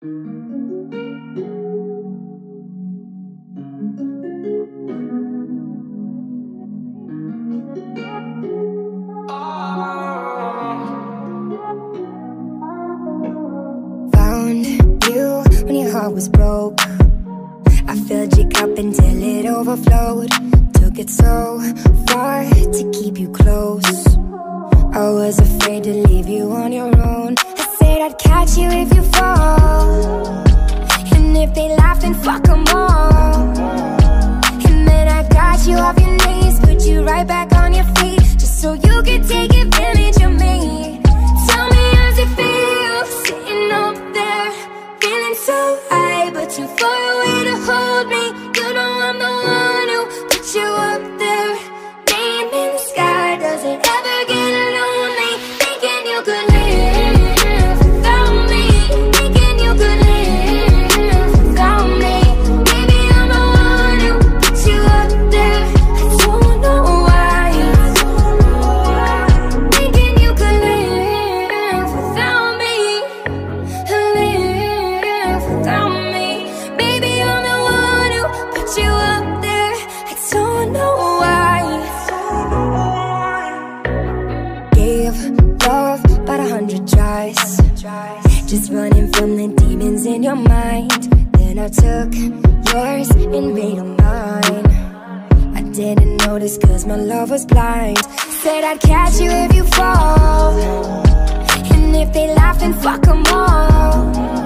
Found you when your heart was broke. I filled your cup until it overflowed. Took it so far to keep you close. I was afraid to leave you on your own. I said I'd catch you if you fall, and if they laugh then fuck them all. And then I got you off your knees, put you right back on your feet, just so you could take advantage of me. Tell me how's it feel, sitting up there, feeling so high, but too far away to hold me. You know I'm the one who put you up there. Name in the sky, does it ever get lonely? Thinking you could live without me, thinking you could live without me. Maybe I'm the one who put you up there. I don't know why. Thinking you could live without me, live without me. Baby, I'm the one who put you up there. I don't know why. Gave love about 100 tries, just running from the demons in your mind. Then I took yours and made them mine. I didn't notice cause my love was blind. Said I'd catch you if you fall, and if they laugh then fuck them all.